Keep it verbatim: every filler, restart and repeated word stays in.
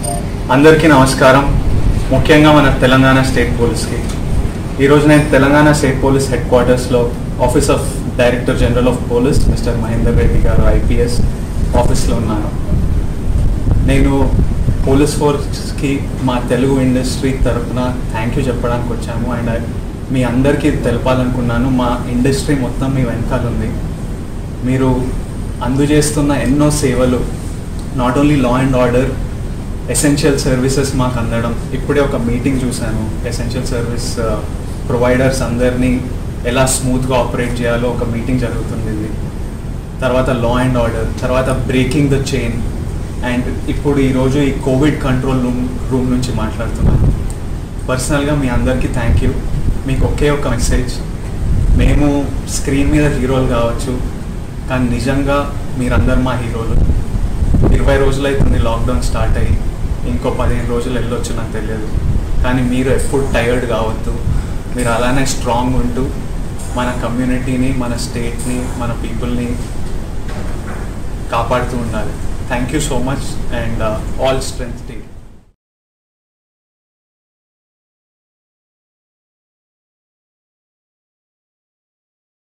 అందరికీ నమస్కారం. ముఖ్యంగా మన తెలంగాణ స్టేట్ పోలీస్కి ఈరోజు నేను తెలంగాణ స్టేట్ పోలీస్ హెడ్ క్వార్టర్స్లో office of director general of police mister Mahender Reddy garu IPS ఆఫీస్లో ఉన్నాను. నేను పోలీస్ ఫోర్స్కి మా తెలుగు ఇండస్ట్రీ తరఫున థ్యాంక్ యూ చెప్పడానికి వచ్చాము. అండ్ మీ అందరికీ తెలపాలనుకున్నాను, మా ఇండస్ట్రీ మొత్తం మీ వెనకాల ఉంది. మీరు అందజేస్తున్న ఎన్నో సేవలు, not only law and order, essential services మాకు అందడం. ఇప్పుడే ఒక మీటింగ్ చూశాను, ఎసెన్షియల్ సర్వీస్ ప్రొవైడర్స్ అందరినీ ఎలా స్మూత్గా ఆపరేట్ చేయాలో ఒక మీటింగ్ జరుగుతుంది. తర్వాత లా అండ్ ఆర్డర్, తర్వాత బ్రేకింగ్ ద చైన్, అండ్ ఇప్పుడు ఈరోజు ఈ కోవిడ్ కంట్రోల్ రూమ్ రూమ్ నుంచి మాట్లాడుతున్నాను. పర్సనల్గా మీ అందరికీ థ్యాంక్ యూ. మీకు ఒకే ఒక మెసేజ్, మేము స్క్రీన్ మీద హీరోలు కావచ్చు, కానీ నిజంగా మీరందరు మా హీరోలు. ఇరవై రోజులు అవుతుంది లాక్డౌన్ స్టార్ట్ అయ్యి, ఇంకో పదిహేను రోజులు వెళ్ళొచ్చు నాకు తెలియదు. కానీ మీరు ఎప్పుడు టైర్డ్ కావద్దు, మీరు అలానే స్ట్రాంగ్ ఉంటూ మన కమ్యూనిటీని, మన స్టేట్ని, మన పీపుల్ని కాపాడుతూ ఉండాలి. Thank you so much and all strength to you.